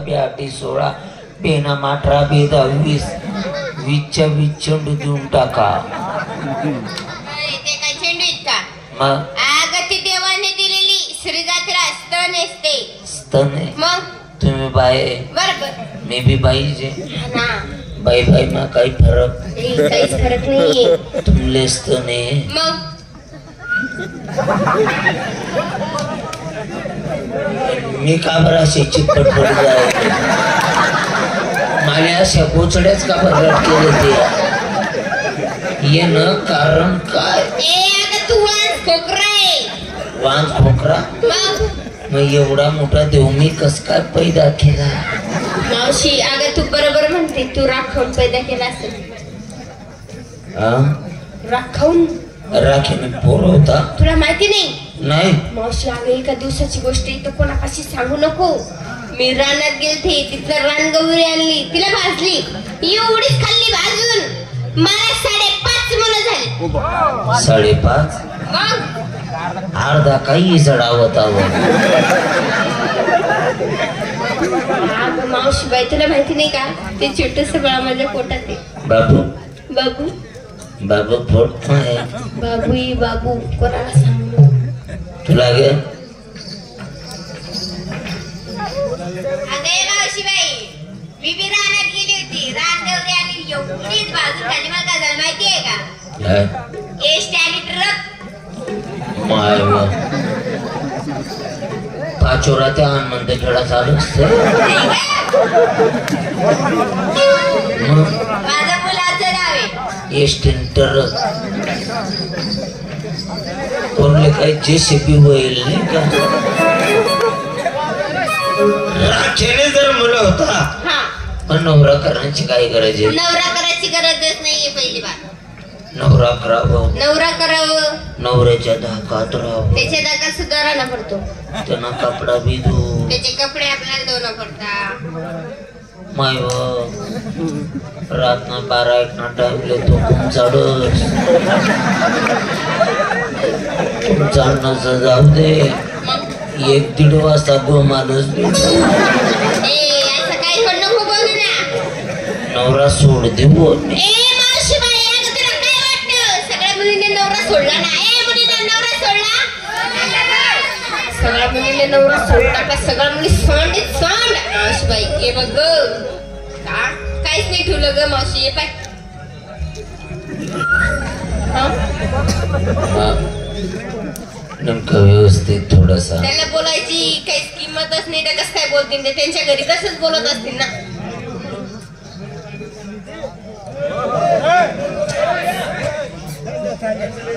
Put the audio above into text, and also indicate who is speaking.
Speaker 1: 8 16 बेना 18 बेदा 20 20च्या 20 चेंडू देऊन टाका.
Speaker 2: ते काय चेंडू आहेत का?
Speaker 1: मग
Speaker 2: ती देवाने दिलेली श्रीजात्रा स्तन असते.
Speaker 1: स्तन आहे.
Speaker 2: मग
Speaker 1: तुम्ही बाई
Speaker 2: बरोबर.
Speaker 1: मी बी बाईचे
Speaker 2: ना
Speaker 1: बाई बाई मा काही फरक
Speaker 2: काहीच फरक नाहीये.
Speaker 1: तुमले स्तन आहे.
Speaker 2: मग
Speaker 1: मी का बरं असे चिकपट पडू जाय मला अशा कोचड्याच का बरं केले ते येणं कारण काय?
Speaker 2: तू वांस खोकरा आहे.
Speaker 1: वांस खोकरा? मग एवढा मोठा देव मी कस काय पैदा केला?
Speaker 2: मावशी अगं तू बरोबर म्हणते. तू राखून पैदा केला असेल. राखून
Speaker 1: राखीने पोर होता.
Speaker 2: तुला माहिती नाही?
Speaker 1: नाही
Speaker 2: मावशी अगं एका दिवसाची गोष्ट इथं कोणापाशी सांगू नको. मी रानात गेलते. तिथं रानगौरी आणली. तिला भाजली. एवढीच खाल्ली भाजून. मला 5.5 मुलं झाली.
Speaker 1: 5.5?
Speaker 2: मग
Speaker 1: अर्धा काही जडावत आवड.
Speaker 2: मावशी बाई तुला माहिती नाही का? ते छोटस बाळ माझ्या पोटात आहे.
Speaker 1: बाबू
Speaker 2: बाबू
Speaker 1: बाबू पोट आहे.
Speaker 2: बाबू बाबू कोणाला सांगू?
Speaker 1: तुला गे
Speaker 2: मावशी बाई मी बी रानात गेली होती. रानगौरी आणि एवढीच भाजून खाली. मला काय झालं माहितीये का? आणि ट्रक
Speaker 1: माय पाचोरा त्या आनंद खेळा चालू असते.
Speaker 2: माझं मुलाचं नाव आहे
Speaker 1: एस्टिंटर. कोणले काही जेसीबी होईल नाही का? राखेने जर मुलं होता पण नवरा करण्याची काही गरज आहे?
Speaker 2: नवरा करायची गरजच नाहीये. पहिली बात
Speaker 1: नवरा करावं.
Speaker 2: नवरा करावं.
Speaker 1: नवऱ्याच्या धाकात राहावं.
Speaker 2: त्याच्या धाकात सुद्धा राहणं पडतो.
Speaker 1: त्यांना कपडा बी धू.
Speaker 2: त्याचे कपडे आपल्याला धुणं पडतात.
Speaker 1: माय रात ना 12-1 ना टाइम लेतो. तुमचा जाऊ दे. 1-1.5 वाजता गो माणूस
Speaker 2: असं काही पण नको बोलू ना.
Speaker 1: नवरा सोड दे बोल.
Speaker 2: मावशी बाई तुला काय वाटतं? सगळ्या मुलींनी नवरा सोडला ना? मुलींना नवरा सोडला. सगळ्या मुलींनी नवरा सोडला का? सगळ्या मुली सोंड सोंड. मावशी बाई हे बघ काहीच नाही ठेवलं ग मावशी. हे पाय
Speaker 1: नेमकं व्यवस्थित थोडस
Speaker 2: त्याला बोलायची काही किंमतच नाही. तर कसं काय बोलतील ते? त्यांच्या घरी तसंच बोलत असतील ना.